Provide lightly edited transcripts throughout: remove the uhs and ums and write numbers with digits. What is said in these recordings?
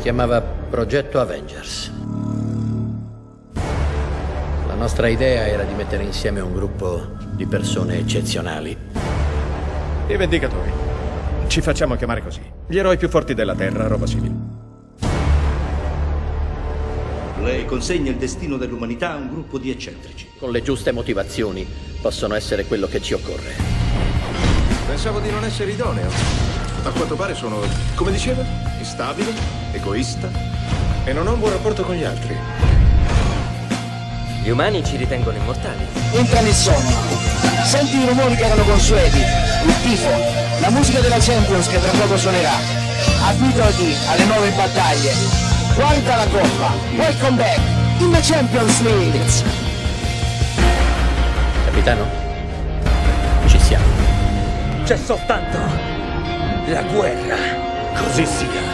chiamava Progetto Avengers. La nostra idea era di mettere insieme un gruppo di persone eccezionali. I Vendicatori. Ci facciamo chiamare così. Gli eroi più forti della Terra, roba simile. Lei consegna il destino dell'umanità a un gruppo di eccentrici. Con le giuste motivazioni possono essere quello che ci occorre. Pensavo di non essere idoneo. A quanto pare sono, come diceva, instabile, egoista e non ho un buon rapporto con gli altri. Gli umani ci ritengono immortali. Entra nel sogno. Senti i rumori che erano consueti. Il tifo. La musica della Champions che tra poco suonerà. Abituati alle nuove battaglie. Guarda la coppa. Welcome back in the Champions League. Capitano? Ci siamo. C'è soltanto la guerra. Così sia.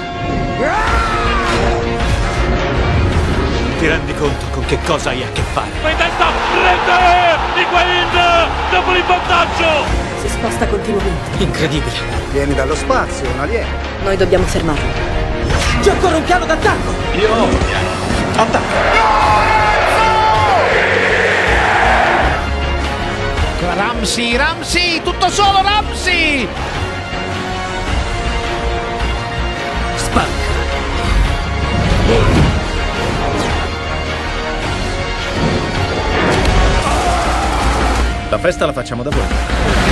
Ti rendi conto con che cosa hai a che fare? In testa, rete! Higuain dopo il vantaggio! Si sposta continuamente. Incredibile. Vieni dallo spazio, un alieno. Noi dobbiamo fermarlo. C'è ancora un piano d'attacco! Io ho un piano. Attacca! Ramsey, tutto solo Ramsey! Spacca! La festa la facciamo da voi.